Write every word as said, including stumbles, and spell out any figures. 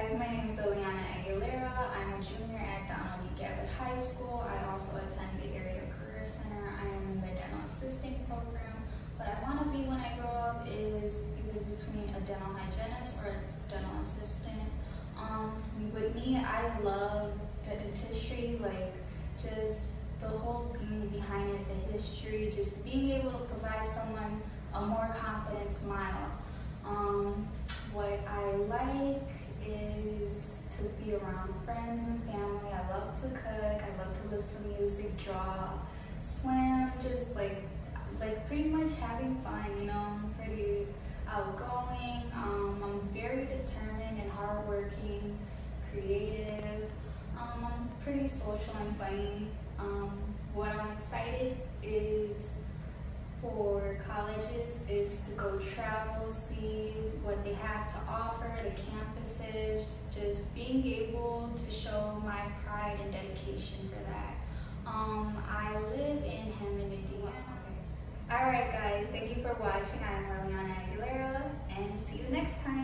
guys, my name is Liliana Aguilera. I'm a junior at Donald E. Gavitt High School. I also attend the Area Career Center. I am in the dental assisting program. What I want to be when I grow up is either between a dental hygienist or a dental assistant. Um, with me, I love the dentistry, like just the whole thing behind it, the history, just being able to provide someone a more confident smile. Um, what I like is to be around friends and family. I love to cook, I love to listen to music, draw, swim, just like like pretty much having fun, you know. I'm pretty outgoing, um, I'm very determined and hardworking, creative, um, I'm pretty social and funny. Um, what I'm excited is for colleges is to go travel, see what they have to offer, the campuses, just being able to show my pride and dedication for that. Um, I live in Hammond, Indiana. Alright guys, thank you for watching. I'm Liliana Aguilera, and see you next time.